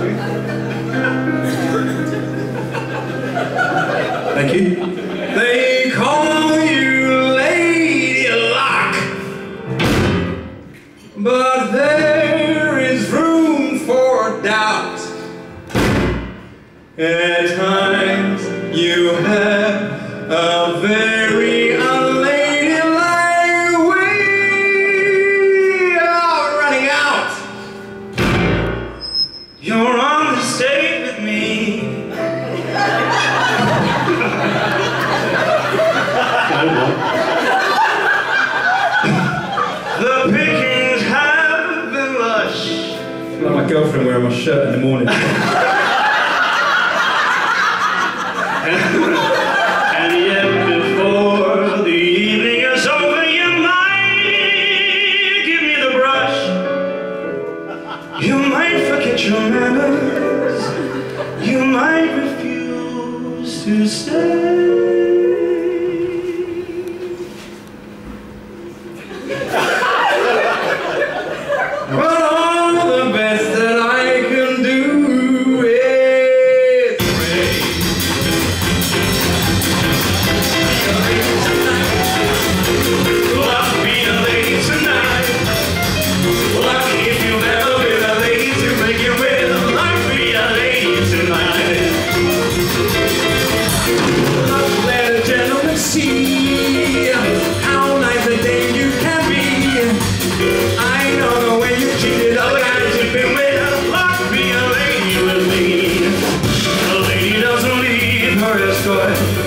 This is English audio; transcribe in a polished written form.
Thank you. They call you Lady Luck, but there is room for doubt. At times you have a very unladylike way of running out. You're on the stage with me. The pickings have been lush. Like my girlfriend wearing my shirt in the morning. And yet before the evening is over, you might give me the brush. You might forget your manners. You might refuse to stay. But all the best that I can do is pray. Luck be a lady tonight. Luck if you've ever been a lady to make it with. Luck be a lady tonight. Luck let a gentleman see how nice a dame you can be. I know the way you cheated other guys you've been with. Luck be a lady with me. A lady doesn't leave her escort.